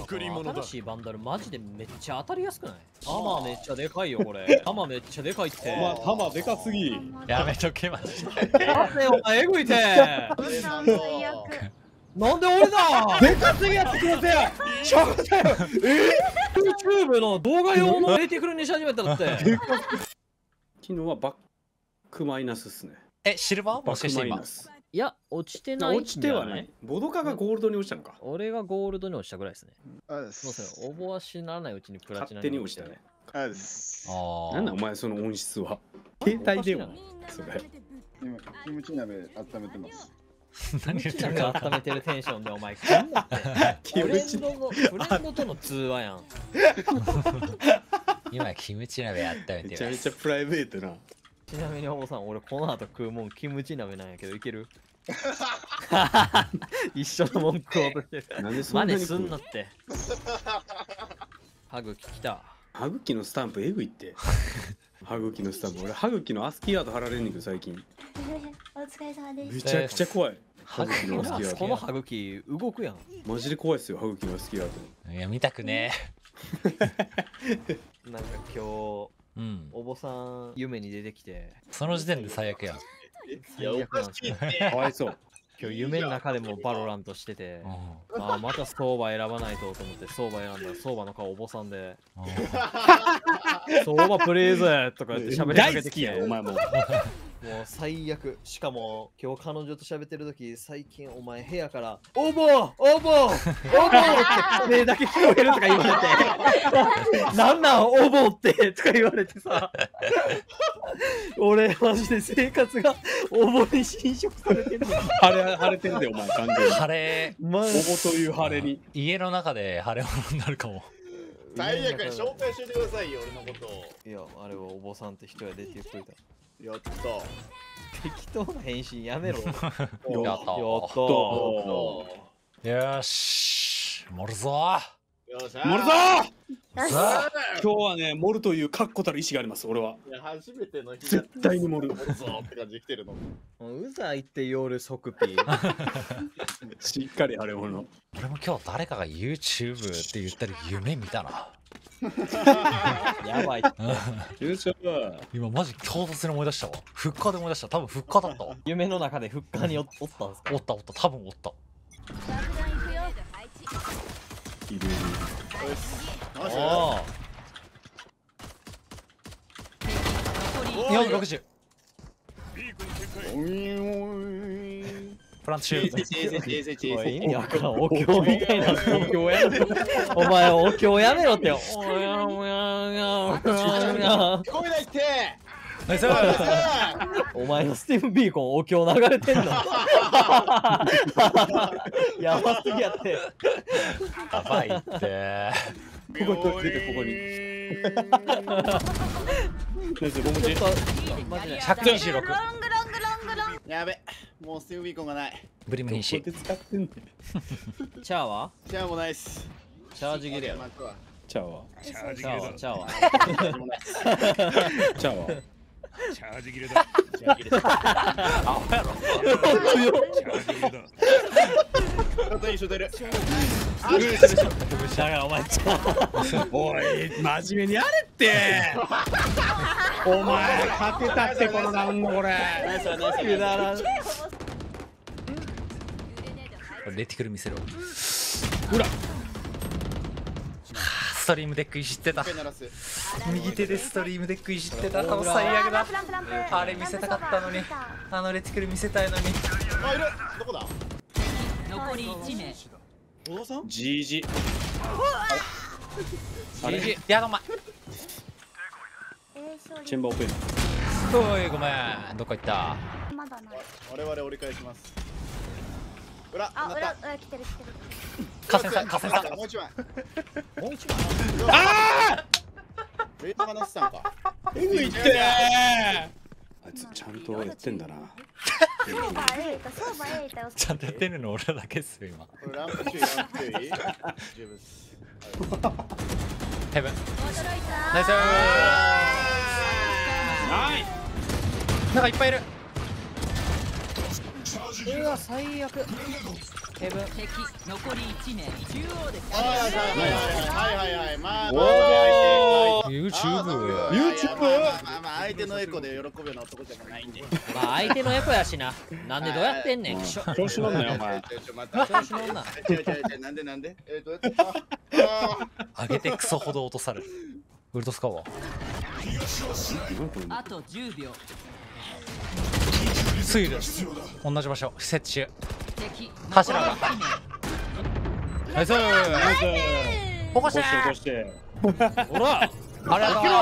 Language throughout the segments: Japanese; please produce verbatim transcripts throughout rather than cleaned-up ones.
贈り物だ。 新しいバンダルマジでめっちゃ当たりやすくない？弾めっちゃでかいよこれ。弾めっちゃでかいって。 お前弾でかすぎ。 やめとけマジで。 やべお前えぐいて。なんで俺だ。 でかすぎやってください。しょうがないよ。 え YouTube の動画用のレティクルにし始めたらって。 昨日はバックマイナスっすね。 え、シルバーもバックしかして今。 マイナス。 いや落ちてない。 落ちてはない。ボドカがゴールドに落ちたのか。 俺がゴールドに落ちたぐらいですね。 あでそうす。 ですね。応募はしならないうちにプラチナ勝手に落ちたね。 あです。 あなんだお前その音質は。携帯電話。それ。 今キムチ鍋温めてます。 何言ってるか。 温めてるテンションでお前来んなって。 キムチフレンドのフレンドとの通話やん。 今キムチ鍋やっためめてちゃめちゃプライベートな。 ちなみにお坊さん、俺この後食うもんキムチ鍋なんやけどいける？一緒の文句を落としてる。 なんでそんなに真似すんなって。ハグ聞きた。 歯茎のスタンプえぐいって。歯茎のスタンプ。俺歯茎のアスキーアート貼られんねんけど最近。 お疲れ様です。 めちゃくちゃ怖い。歯茎のアスキーアート。 このハグキ動くやん。 マジで怖いっすよ歯茎のアスキーアート。 いや見たくねなんか今日え。うん。 お坊さん夢に出てきて。 その時点で最悪やん。 最悪なんですよ。 かわいそう。 今日夢の中でもバロラントしてて、あまた相場選ばないとと思って相場選んだら相場の顔お坊さんで相場プレイズとか言って喋りかけてきて、 お前も。 もう最悪。しかも今日彼女と喋ってる時、最近お前部屋から「おぼおぼおぼ!」って声だけ聞こえるとか言われて「なんなんおぼって!」とか言われてさ、俺マジで生活がおぼに侵食されてる。 腫れ腫れてるでお前完全に。 晴れ。 おぼおぼという腫れに。 家の中で晴れ物になるかも。 最悪に紹介しといてくださいよ俺のことを。 いや、あれはお坊さんって人やでって言っといた。 やった。 適当な返信やめろ。やったやったやったおよーし盛るぞよっしゃ。 盛るぞよし。 さ今日はね盛るという確固たる意志があります俺は。 いや初めての日絶対に盛る。 盛るぞって感じで来てるの。 うざいって夜即ピー。 しっかりあれ物。 俺も今日誰かが YouTube って言ったら夢見たな。 やばい。 優勝は今マジ唐突に思い出したわ。復活で思い出した。多分復活だったわ。 夢の中で復活におおったんすか？ おったおった多分おった。 いる。 マジであにひゃくろくじゅう。 おいおい。 プラントシュート。 あ。おい意味わからん。お経みたいなお経やめろ。お前お経やめろって。おやおやおやおや。 聞こえないってナイスお前のスティーブ・ビーコンお経流れてんの？やばすぎやって。 やばいってここ出てここに。ナイスボムチ。 マジでひゃくにじゅうろく。 ロングロングロングロング。 やべもうスティーブビーコンがない。 ブリム瀕死。 ここで使ってんねん。 チャーはシャアもないっす。 チャージ切れやろ。 チャーは。 チャーはチャーは。 チャーは。 チャージ切れだ。 チャア切れた。 アホやろ。 強っ。 チャージ切れだ。 ちょっといい人出る。 だからお前チャー。 おい真面目にやれってお前勝てたってこのラウンドこれ。 ナイスナイスくだらん。 レティクル見せろ。 裏。 ストリームデックいじってた。 鳴らす。 右手でストリームデックいじってた。最悪だ。 プランプランプランプあれ見せたかったのに。あのレティクル見せたいのに。 あいる。どこだ。 残りいち名。 小田さん。 ジージ。あれジジやだお前。 チェンバーオペン。 おいごめん。どこ行った。 まだない。 我々折り返します。裏。 あ、裏、 なった裏来てる来てる。 河川さん河川さん。 もう一枚。 もう一枚。 ああウェイトがなってたんか。 えぐいってーあいつちゃんとやってんだな。 そうばえいた、そうばえいたよ。 ちゃんとやってるの俺だけっすよ今。 これランプ注意ランプ注意。十分です。 ヘブン。 驚いた。 ナイスナイなんかいっぱいいる。 うわ最悪。 ヘブン。 敵残りいち名。中央です。 はいはいはいはいはい。まあ、 おまあー YouTube。 YouTube？ まあまあまあ相手のエコで喜ぶような男じゃないんで。 まあ相手のエコやしな。なんでどうやってんねん。しょ調子乗んなよお前。 ちょちょ待って調子乗んな。 違う違う違うなんでなんでえーどうやってああ上げてクソほど落とされる。ウルトスカワあとじゅうびょう。 スイル同じ場所設置中。 敵柱がナイス起こして起こしてほら。 ありがと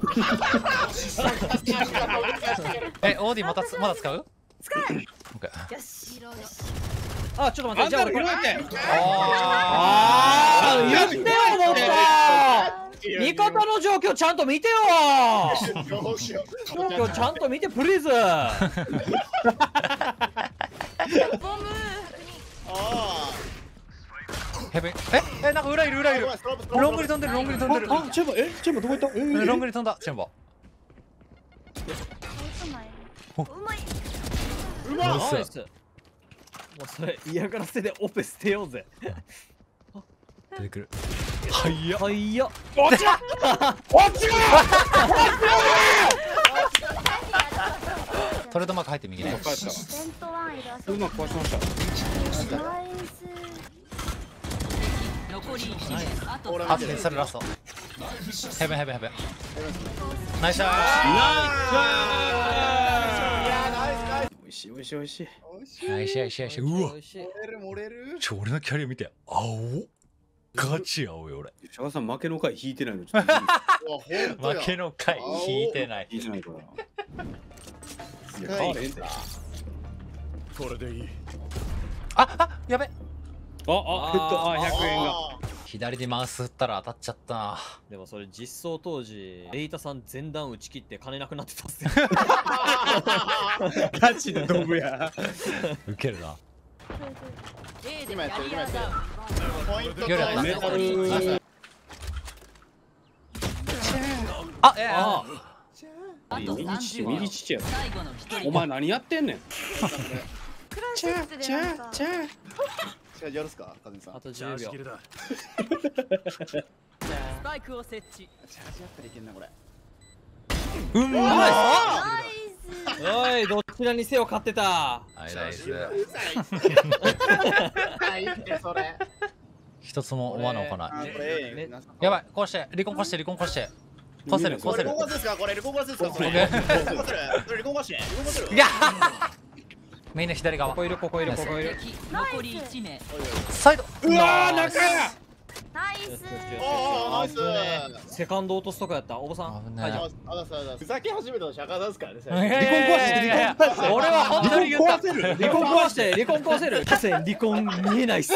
うえオーディまたつまだ使う使う。 オッケーよし。 あ、ちょっと待って。じゃあ俺これ。 あああ、言ってよもっと。味方の状況ちゃんと見てよ。 どうしよう状況ちゃんと見てプリーズ。 あヘブンええなんか裏いる裏いるロングに飛んでるロングに飛んでるあチェンバえチェンバどこ行ったええロングに飛んだチェンバうまい。 うまいナイス。もうそれ嫌がらせでオペ捨てようぜ。 出てくるはいやはいや。 落ちろ落ちろトレードマーク入って右ね帰ったセントワンいるあそうまく壊しましたナイス。 残りいち名。あと俺あとそれラストヘブンヘブンヘブンナイスシャー美味しい美味しい美味しいおいしいナイスシャーシャーシャーうわ美味しい。 漏れる漏れるちょ俺のキャリア見て青ガチ青い俺シャガさん負けの回引いてないのちょっとうわほんとや負けの回引いてない引いてないからいや深い変われへんであこれでいい。 ああやべあえっとあひゃくえんがあ左でマウス振ったら当たっちゃったなでもそれ実装当時レイタさん全弾打ち切って金なくなってたっすよ。 ガチでドブやウケるな A で今やってる今やってるキャリアダウン。 ポイントと夜やったメタルあえああと右さんじゅうびょう乳右。乳や最後の一人。 お前何やってんねんクラシックでなんか。 じゃあやるっすかカズミさんあとじゅうびょう。 だ。 スパイクを設置。 チャージやったらいけんなこれうんナナイス。 イス。おい、どちらにせよ勝ってた。 はいナイスうざいはいってそれ一つも罠を行あないこれええなやばいこうして離婚こうして離婚こうしてこうせるこうせるこれリコンガスですかこれリコンガスですかそれオッケーリコンガスそれリコンガスリコンガスいやみんな左側ここいる、ここいる、ここいる。 敵残りいち名。 サイドうわー中やナイス。 おーナイス危ねえセカンド落とすとこやった。おばさん。 危ねえはい、じゃああだそうだふざけ始めたの釈迦出すからね最離初婚壊して離婚壊して俺は本当に言った離婚壊せるあ離婚壊して、離婚壊せる。河川離婚見えないっす。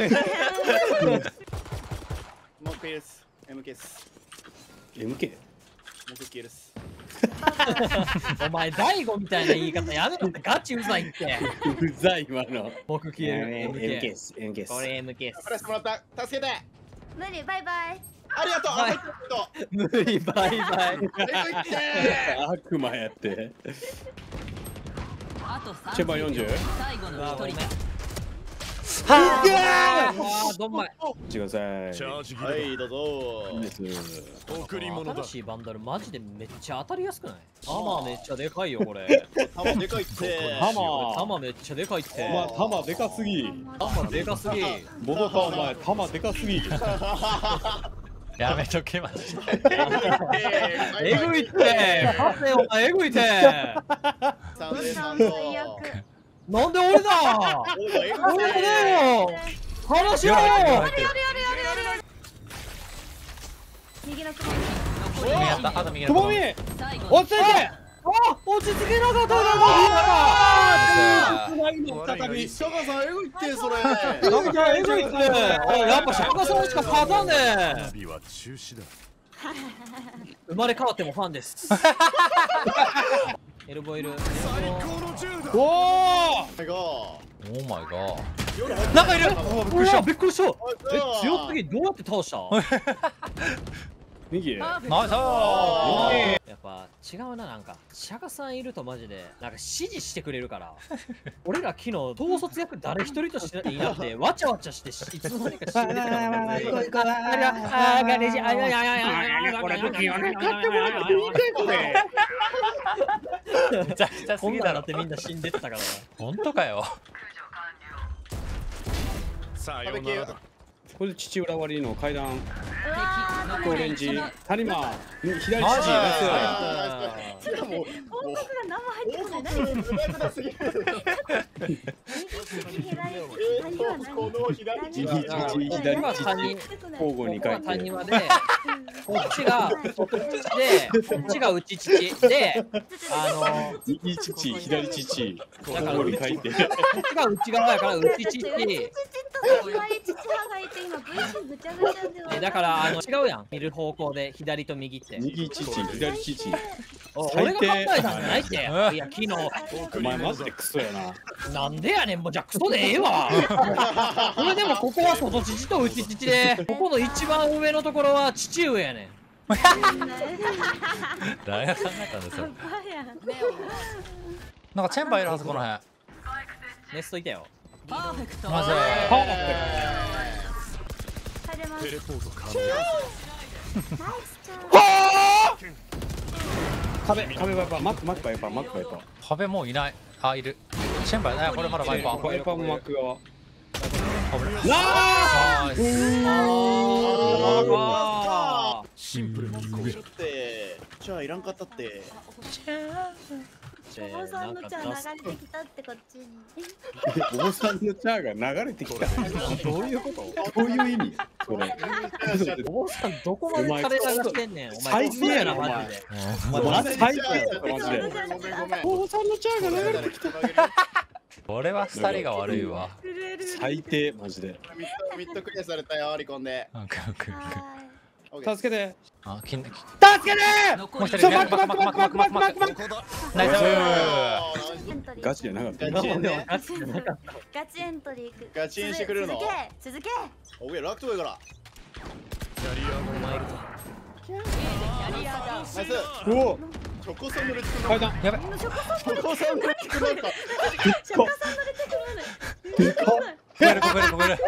もう一回です エムケー ですエムケーもう一回ですお前、大悟みたいな言い方やめろって、ガチうざいって。 うざい今の僕消える。 エムエムケー。 ケース エムケースこれ エムケープレスもらった助けて無理バイバイ。 ありがとうはいありがとう無理、バイバイ。 ありがとうって悪魔やってあとさんチェンバーよんじゅう最後の一人。 あー、どんまい。 してくださいチャージ切れはいどうぞですだ。贈り物だ新。しいバンダルマジでめっちゃ当たりやすくない？弾めっちゃでかいよこれ。 玉でかいってハマー弾めっちゃでかいって。 お前玉でかすぎ弾でかすぎ。 ボドカお前玉でかすぎやめとけましえぐいって。ハセお前えぐいって。 サンデーさん最と悪。 なんで俺だ。 おいえぐい俺だよ。話しろよ。 右の雲。 残り右やっいちたあと右やともみった最後の落ち着いてあ、落ち着けなかったつなぎの再びシャガさんえぐいってそれな。なんかえぐいって。おいやっぱシャカさんしか勝たんねえ。 旅は中止だ。 生まれ変わってもファンです。エルボイル。 最高の銃だ。 おおがオーマイガー夜入ってなんかいるびっくりした。びっくりした。え、強すぎぎ。どうやって倒した？ 右。 パーフェクトナイスー。 やっぱ違うな、なんか釈迦さんいるとマジでなんか指示してくれるから俺ら昨日統率役誰一人としていなくてわちゃわちゃしていつの間にか死んでたからね。あーガレージあややややこれ不器用ね。買ってもらっていいんかいこれ。 めちゃくちゃすこんぎだろなんだってみんな死んでったからな。 本当かよ。 さようならだ。 これ父裏割りの階段。 うわーオレンジ。谷間。左父。 マジナイス。 いやもうもう報告が何も入ってこない。 報告無駄なすぎる。えーとこの左右父父左今父。 他人交互に書いて。 谷間でこっちが外父でこっちが内父であの右父左父。 だから交互に書いて。 こっちが内側やから内父。 父と左父派がいて今 ブイシー ぐちゃぐちゃで。 えだからあの違うやん見る方向で左と右って右父左父。 お俺が考えたんじゃないっていや昨日お前マジでクソやな。 なんでやねんもうじゃあクソでええわそれでもここは外父と内父でここの一番上のところは父上やねん誰が考えたんですよ。 バやん。 なんかチェンバーいるはずこの辺。 ネストいたよパーフェクトマジで。 入れます。 テレポート可能。 ナイスチャン。 壁壁ワイパーマックマックワイパーマックワイパー。 壁もういない。あ、いる。チェンバー、ね、これまだワイパー。 ワイパーもマック側。 危ない。ナイス。 あシンプルに行こう。 ってじゃあいらんかったってお坊さんの茶流れてきたってこっちに。 お坊さんのチャーが流れてきた。 どういうことどういう意味？それ。 お坊さんどこまで垂れ流してんねんお前最低やなマジでお前最低やマジで。 ごめんごめんごめんお坊さんのチャーが流れてきた。 これは二人が悪いわ。 最低マジで。 ミッドミッドクリアされたよリコンでオッケーオッケーオッケー。 は助けて。 あ、金助けて。 残りもう一人ちょマックマックマックマックマックマックマック。 ナイスい。エントリーガチじゃなかった。 ガチエンねガチじゃなかったガチエントリーいく。 ガチエンしてくれるの続け続け。 おいラクトやからキャリアの前キャリアダウンナイスうお。 チョコサンドレ作る階段。 やべ。 チョコサンドレ作るのかシャカさんの出てくる。 でかっ。 こべるこべるこべる。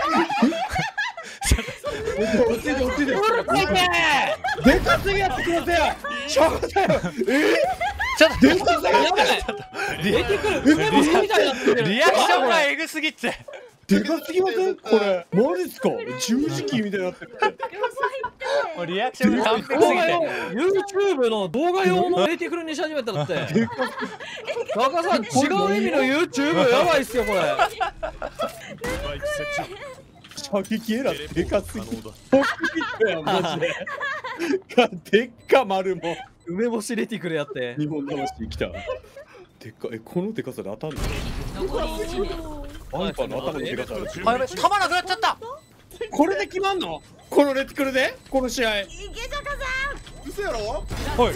落ちて落ちて。でかすぎやってください。ちょっとよ。え？ ちょっとでかすぎや。 やばい出てくる梅干しみたいになってるリアクションがエグすぎって。 でかすぎません？これ。マジっすか？十字キーみたいになってる。 もうリアクションが完璧すぎ動画用て。 YouTube の動画用のレティクルにし始めたらって中さん違う意味の YouTube やばいっすよこれバイク設置。 射撃エラーでかすぎ。 可能だ。 ポッキーやんマジで。でっか丸も。 梅干しレティクルやって日本魂来た。でっかえこのでかさで当たんの？ 残りいち名ワイパーの頭のでかさある。 あ、やべ、弾なくなっちゃった。 これで決まんの？このレティクルで？この試合。 いけシャカさん。 嘘やろはい。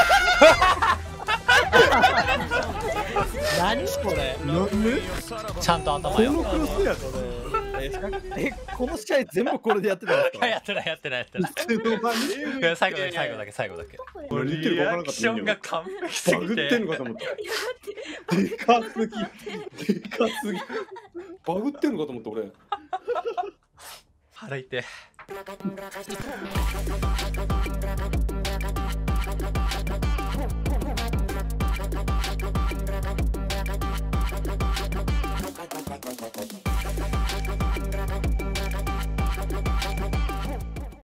何これなんで？ ちゃんと頭よ。 このクロスやぞ。 えこの試合全部これでやってたんですかやってないやってないやってない。 いいや最後だけ最後だけ最後だけ。 これ言ってるか分からなかったリアクションが完璧すぎバグってんのて。 かと思った。でかすぎ。でかすぎ。バグってんのかと思った俺。 腹痛い。